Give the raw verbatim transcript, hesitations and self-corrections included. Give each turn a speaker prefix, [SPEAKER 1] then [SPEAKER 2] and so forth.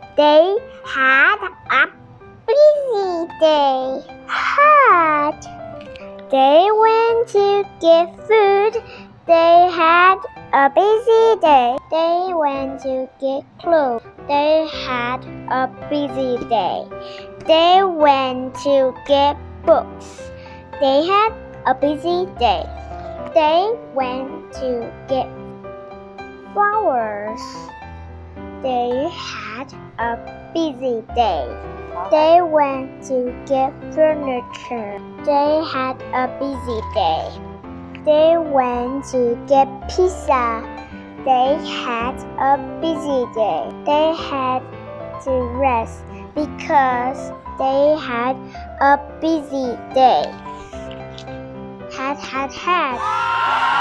[SPEAKER 1] They had a busy day. Had. They went to get food. They had a busy day. They went to get clothes. They had a busy day. They went to get books. They had a busy day. They went to get flowers. They had a busy day. They went to get furniture. They had a busy day. They went to get pizza. They had a busy day. They had to rest because they had a busy day. Had, had, had.